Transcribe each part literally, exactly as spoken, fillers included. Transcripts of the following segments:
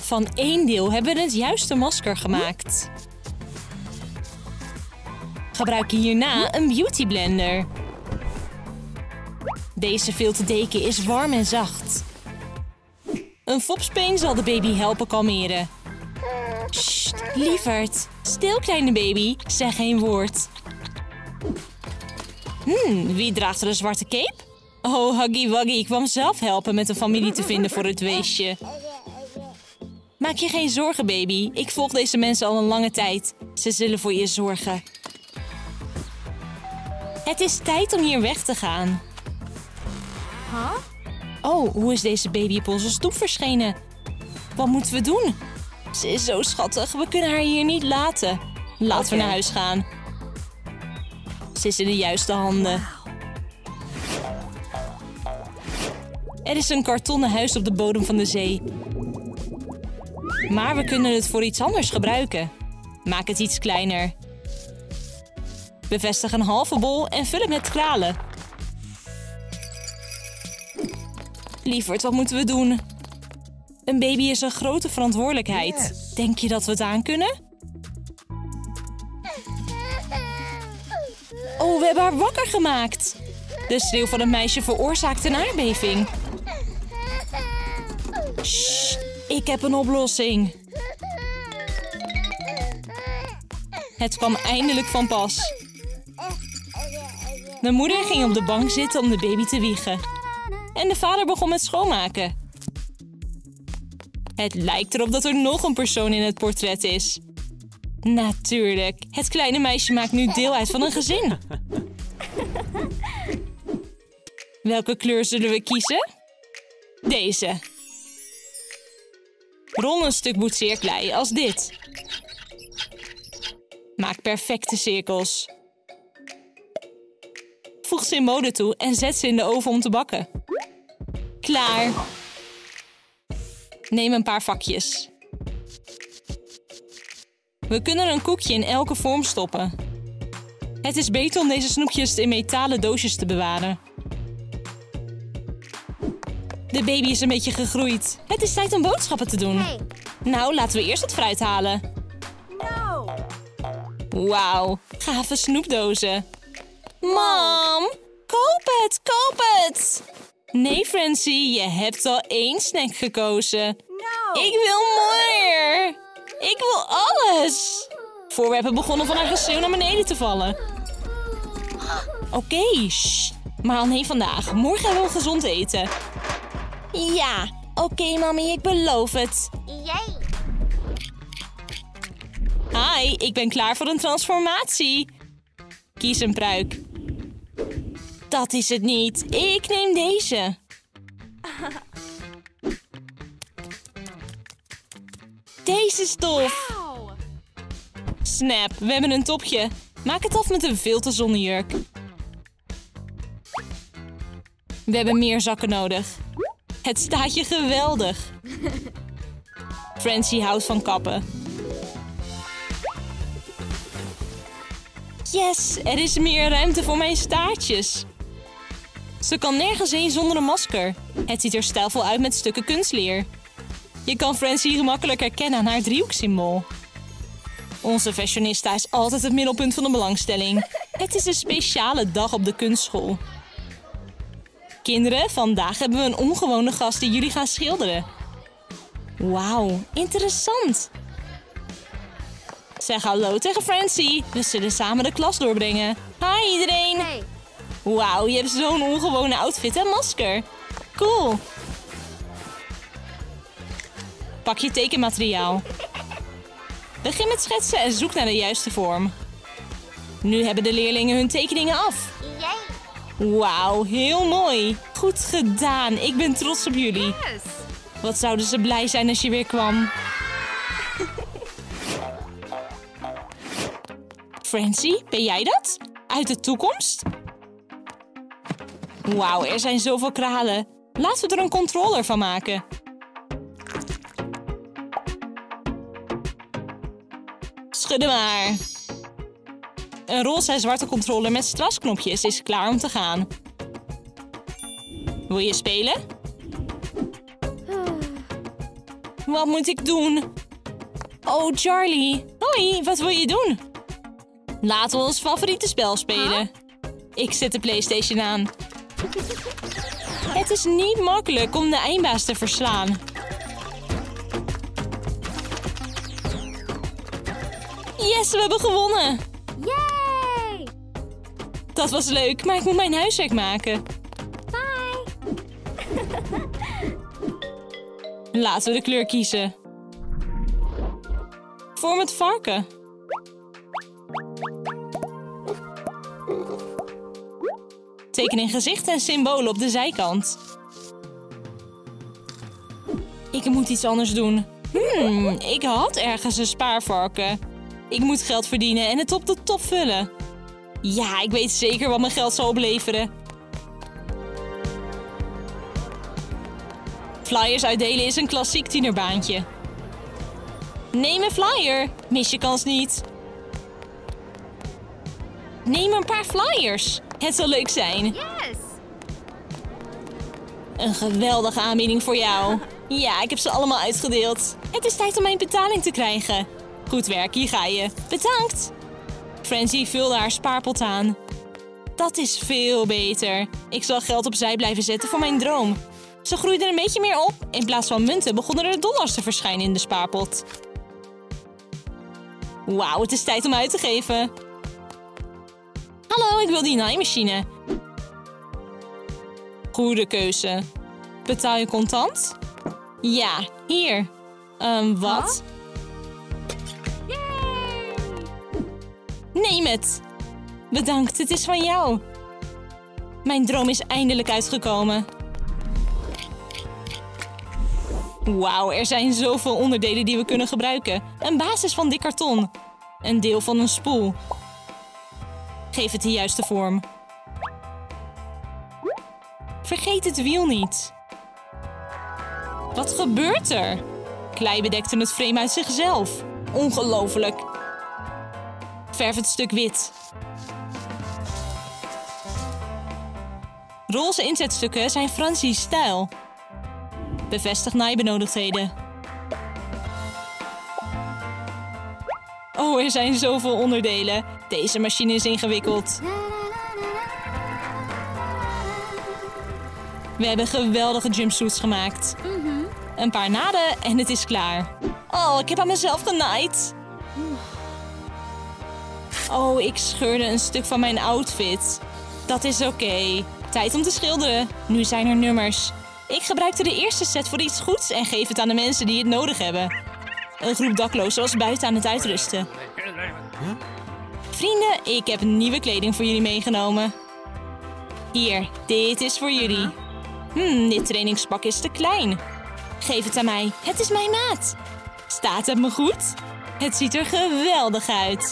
Van één deel hebben we het juiste masker gemaakt. Gebruik hierna een beauty blender. Deze filterdeken is warm en zacht. Een fopspeen zal de baby helpen kalmeren. Sst, lieverd. Stil, kleine baby. Zeg geen woord. Hmm, wie draagt er een zwarte cape? Oh, Huggy Wuggy kwam zelf helpen met een familie te vinden voor het weesje. Maak je geen zorgen, baby. Ik volg deze mensen al een lange tijd. Ze zullen voor je zorgen. Het is tijd om hier weg te gaan. Huh? Oh, hoe is deze baby op onze stoep verschenen? Wat moeten we doen? Ze is zo schattig. We kunnen haar hier niet laten. Laten Oké. we naar huis gaan. Ze is in de juiste handen. Er is een kartonnen huis op de bodem van de zee. Maar we kunnen het voor iets anders gebruiken. Maak het iets kleiner. Bevestig een halve bol en vul het met kralen. Lieverd, wat moeten we doen? Een baby is een grote verantwoordelijkheid. Yes. Denk je dat we het aankunnen? Oh, we hebben haar wakker gemaakt. De schreeuw van het meisje veroorzaakt een aardbeving. Sst, ik heb een oplossing. Het kwam eindelijk van pas. De moeder ging op de bank zitten om de baby te wiegen. En de vader begon met schoonmaken. Het lijkt erop dat er nog een persoon in het portret is. Natuurlijk, het kleine meisje maakt nu deel uit van een gezin. Welke kleur zullen we kiezen? Deze. Rol een stuk boetseerklei als dit. Maak perfecte cirkels. Voeg ze in mode toe en zet ze in de oven om te bakken. Klaar. Neem een paar vakjes. We kunnen een koekje in elke vorm stoppen. Het is beter om deze snoepjes in metalen doosjes te bewaren. De baby is een beetje gegroeid. Het is tijd om boodschappen te doen. Hey. Nou, laten we eerst het fruit halen. No. Wauw, gave snoepdozen. Mam, koop het, koop het! Nee, Francie, je hebt al één snack gekozen. No. Ik wil meer! Ik wil alles! Voorwerpen begonnen van haar geschreeuw naar beneden te vallen. Oké, okay, shh. Maar alleen vandaag. Morgen hebben we gezond eten. Ja, oké, okay, mami, ik beloof het. Yay. Hi, ik ben klaar voor een transformatie. Kies een pruik. Dat is het niet. Ik neem deze. Deze stof. Ow. Snap, we hebben een topje. Maak het af met een vilten zonnejurk. We hebben meer zakken nodig. Het staat je geweldig. Francie houdt van kappen. Yes, er is meer ruimte voor mijn staartjes. Ze kan nergens heen zonder een masker. Het ziet er stijlvol uit met stukken kunstleer. Je kan Francie gemakkelijk herkennen aan haar driehoeksymbool. Onze fashionista is altijd het middelpunt van de belangstelling. Het is een speciale dag op de kunstschool. Kinderen, vandaag hebben we een ongewone gast die jullie gaan schilderen. Wauw, interessant. Zeg hallo tegen Francie. We zullen samen de klas doorbrengen. Hi iedereen. Hey. Wauw, je hebt zo'n ongewone outfit en masker. Cool. Pak je tekenmateriaal. Begin met schetsen en zoek naar de juiste vorm. Nu hebben de leerlingen hun tekeningen af. Yay. Wauw, heel mooi. Goed gedaan. Ik ben trots op jullie. Yes. Wat zouden ze blij zijn als je weer kwam. Francie, ben jij dat? Uit de toekomst? Wauw, er zijn zoveel kralen. Laten we er een controller van maken. Schudden maar. Een roze en zwarte controller met strasknopjes is klaar om te gaan. Wil je spelen? wat moet ik doen? Oh, Charlie. Hoi, wat wil je doen? Laten we ons favoriete spel spelen. Ik zet de PlayStation aan. Het is niet makkelijk om de eindbaas te verslaan. Yes, we hebben gewonnen. Yay! Dat was leuk, maar ik moet mijn huiswerk maken. Bye! Laten we de kleur kiezen. Vorm het varken. Teken een gezicht en symbolen op de zijkant. Ik moet iets anders doen. Hmm, ik had ergens een spaarvarken. Ik moet geld verdienen en het op de top vullen. Ja, ik weet zeker wat mijn geld zal opleveren. Flyers uitdelen is een klassiek tienerbaantje. Neem een flyer. Mis je kans niet. Neem een paar flyers. Het zal leuk zijn. Yes! Een geweldige aanbieding voor jou. Ja, ik heb ze allemaal uitgedeeld. Het is tijd om mijn betaling te krijgen. Goed werk, hier ga je. Bedankt. Francie vulde haar spaarpot aan. Dat is veel beter. Ik zal geld opzij blijven zetten voor mijn droom. Ze groeiden een beetje meer op. In plaats van munten begonnen er dollars te verschijnen in de spaarpot. Wauw, het is tijd om uit te geven. Hallo, ik wil die naaimachine. Goede keuze. Betaal je contant? Ja, hier. Um, wat? Yay! Neem het. Bedankt, het is van jou. Mijn droom is eindelijk uitgekomen. Wauw, er zijn zoveel onderdelen die we kunnen gebruiken. Een basis van dik karton. Een deel van een spoel. Geef het de juiste vorm. Vergeet het wiel niet. Wat gebeurt er? Klei bedekte het frame uit zichzelf. Ongelooflijk. Verf het stuk wit. Roze inzetstukken zijn Francie's stijl. Bevestig naaibenodigdheden. Oh, er zijn zoveel onderdelen. Deze machine is ingewikkeld. We hebben geweldige jumpsuits gemaakt. Mhm. Een paar naden en het is klaar. Oh, ik heb aan mezelf genaaid. Oh, ik scheurde een stuk van mijn outfit. Dat is oké. Tijd om te schilderen. Nu zijn er nummers. Ik gebruikte de eerste set voor iets goeds en geef het aan de mensen die het nodig hebben. Een groep daklozen was buiten aan het uitrusten. Vrienden, ik heb nieuwe kleding voor jullie meegenomen. Hier, dit is voor jullie. Hmm, dit trainingspak is te klein. Geef het aan mij, het is mijn maat. Staat het me goed? Het ziet er geweldig uit.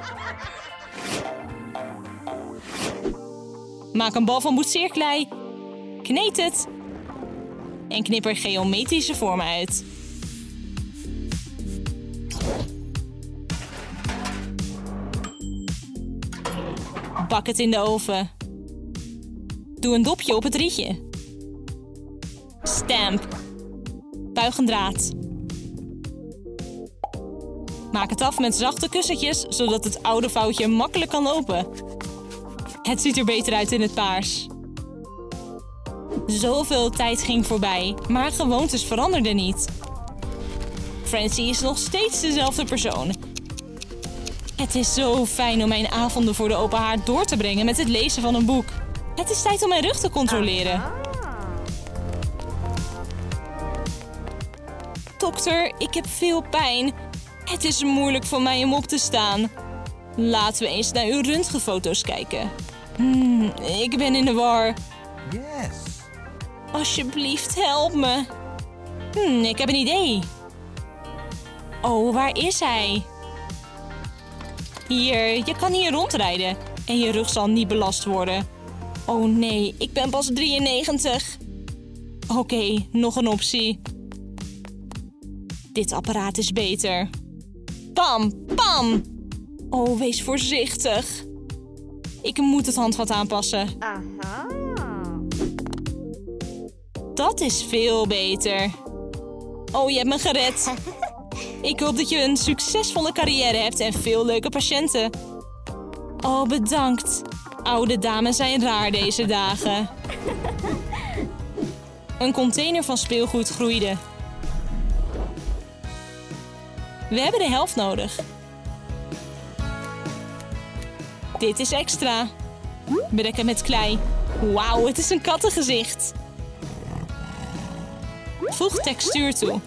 Maak een bal van boetseerklei. Kneed het. En knip er geometrische vormen uit. Bak het in de oven. Doe een dopje op het rietje. Stamp. Buig een draad. Maak het af met zachte kussentjes, zodat het oude vouwtje makkelijk kan lopen. Het ziet er beter uit in het paars. Zoveel tijd ging voorbij, maar gewoontes veranderden niet. Francie is nog steeds dezelfde persoon. Het is zo fijn om mijn avonden voor de open haard door te brengen met het lezen van een boek. Het is tijd om mijn rug te controleren. Dokter, ik heb veel pijn. Het is moeilijk voor mij om op te staan. Laten we eens naar uw röntgenfoto's kijken. Hmm, ik ben in de war. Yes. Alsjeblieft, help me. Hmm, ik heb een idee. Oh, waar is hij? Hier, je kan hier rondrijden. En je rug zal niet belast worden. Oh nee, ik ben pas drieënnegentig. Oké, okay, nog een optie. Dit apparaat is beter. Pam, pam! Oh, wees voorzichtig. Ik moet het handvat aanpassen. Aha. Dat is veel beter. Oh, je hebt me gered. Ik hoop dat je een succesvolle carrière hebt en veel leuke patiënten. Oh, bedankt. Oude dames zijn raar deze dagen. Een container van speelgoed groeide. We hebben de helft nodig. Dit is extra. Bedek het met klei. Wauw, het is een kattengezicht. Voeg textuur toe.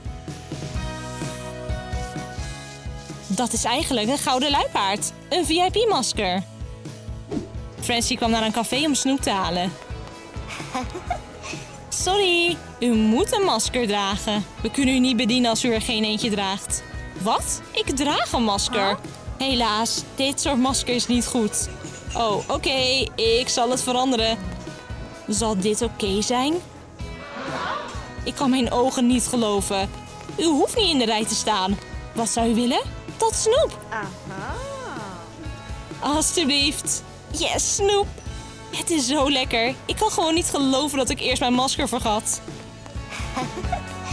Dat is eigenlijk een gouden luipaard. Een V I P-masker. Francie kwam naar een café om snoep te halen. Sorry, u moet een masker dragen. We kunnen u niet bedienen als u er geen eentje draagt. Wat? Ik draag een masker. Helaas, dit soort masker is niet goed. Oh, oké, okay, ik zal het veranderen. Zal dit oké okay zijn? Ik kan mijn ogen niet geloven. U hoeft niet in de rij te staan. Wat zou u willen? Dat snoep. Aha. Alsjeblieft. Yes, snoep. Het is zo lekker. Ik kan gewoon niet geloven dat ik eerst mijn masker vergat.